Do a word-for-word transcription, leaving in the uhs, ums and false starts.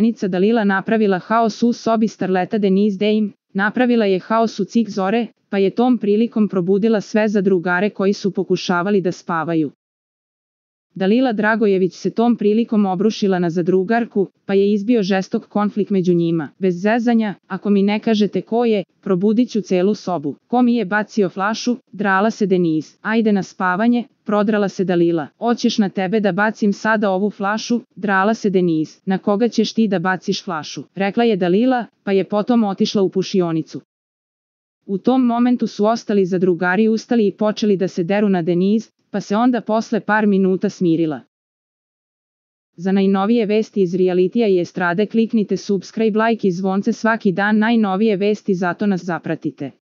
poverenica Dalila napravila haos u sobi starleta Denise Dame, napravila je haos u cik zore, pa je tom prilikom probudila sve zadrugare koji su pokušavali da spavaju. Dalila Dragojević se tom prilikom obrušila na zadrugarku, pa je izbio žestok konflikt među njima. Bez zezanja, ako mi ne kažete ko je, probudit ću celu sobu. Ko mi je bacio flašu, drala se Denise. Ajde na spavanje, prodrala se Dalila. Hoćeš na tebe da bacim sada ovu flašu, drala se Denise. Na koga ćeš ti da baciš flašu, rekla je Dalila, pa je potom otišla u pušionicu. U tom momentu su ostali zadrugari ustali i počeli da se deru na Denise, pa se onda posle par minuta smirila. Za najnovije vesti iz realitija i estrade kliknite subscribe, like i zvonce svaki dan, najnovije vesti, zato nas zapratite.